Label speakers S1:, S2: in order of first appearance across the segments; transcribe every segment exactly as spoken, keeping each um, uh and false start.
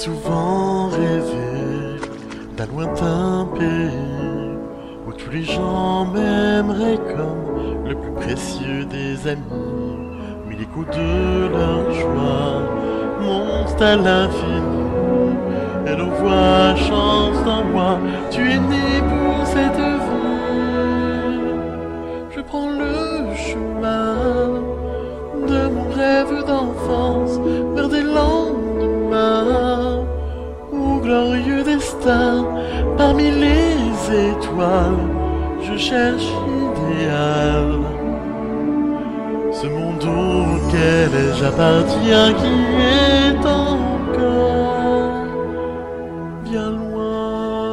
S1: souvent rêvé d'un lointain pays où tous les gens m'aimeraient comme le plus précieux des amis. Mais l'écho de leur joie monte à l'infini et leur voix chante en moi. Tu es né pour cette vie. Je prends le chemin de mon rêve d'enfance vers des lendemains au glorieux destin. Parmi les étoiles, je cherche l'idéal. Ce monde auquel j'appartiens qui est encore bien loin.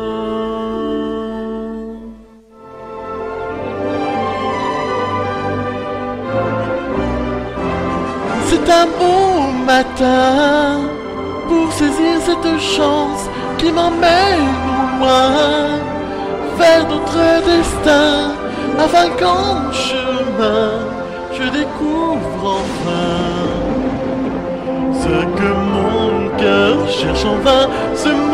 S1: C'est un beau matin pour saisir cette chance qui m'emmène au loin vers d'autres destins, afin qu'en chemin je découvre enfin ce que mon cœur cherche en vain. Ce